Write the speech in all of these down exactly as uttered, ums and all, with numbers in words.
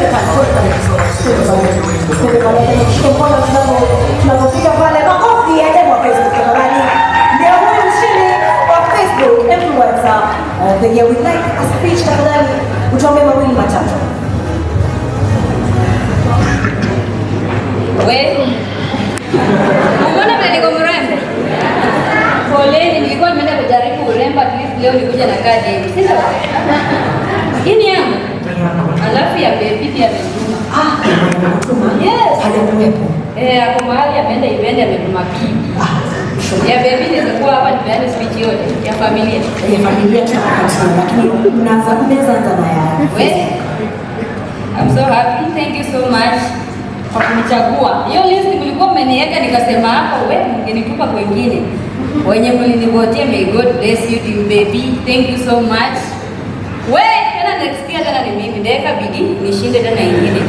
tunapofika pale makofi ya demo Facebook tafadhali. Ndio huyu mshindi wa Facebook influencer uh, the year we like a speech tafadhali. Utuambie mawili matatu. Wewe mbona mnaniko mrembo? Poleni, nilikuwa nimeenda kujaribu urembo, at least leo nikuja na kadi hivi. Sasa hii yangu. Alafu ya Bebi pia ametuma. Ah, ametuma. Yes. Hajakuwepo. Eh, ako mahali ameenda event ametuma pia. Ah, ya Bebi nilikuwa hapa nimeenda speech yote ya familia. Ya familia tunapata lakini unaanza meza na ya. Wewe I'm so happy. Thank you so much kwa kunichagua. Hiyo list mlikuwa mmeniweka nikasema hapo wewe mngenitupa kwingine. Wenye mlinivotia, may God bless you team Bebi. Thank you so much. Wewe tena next year tena ni mimi ndeka bigi nishinde tena nyingine.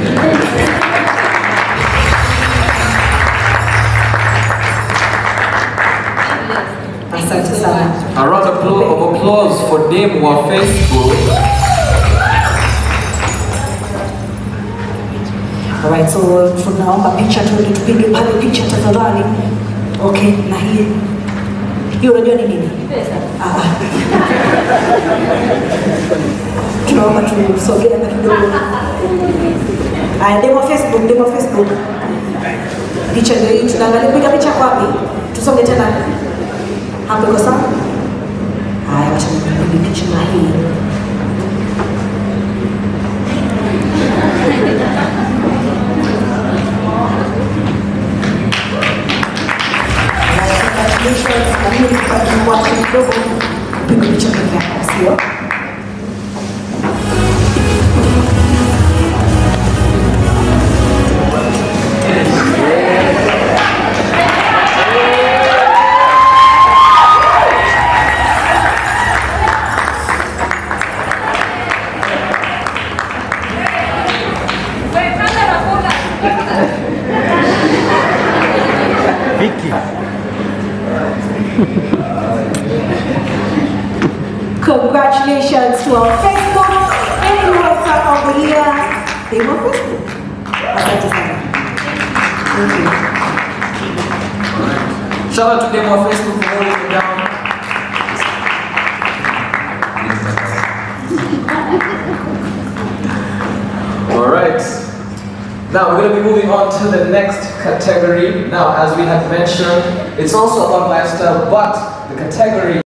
Asante sana. A round of applause for them wa Facebook. Alright, so tunaomba picha tu tupige pale picha tafadhali. Okay, na hii. Hiyo unajua ni nini? Pesa. Ah. Tunaomba tusogee na kidogo. Aya, demo Facebook, demo Facebook. Picha ndio hii, tunaangalia piga picha kwapi? Tusonge tena. Hapo iko sawa? Aya, acha nipige picha na hii. Vicky. Congratulations to our Facebook influencer of the year. They were Facebook. Asante sana. Thank you. Shout out to them on Facebook for holding it down. Alright. Now we're going to be moving on to the next category. Now, as we had mentioned, it's also about lifestyle, but the category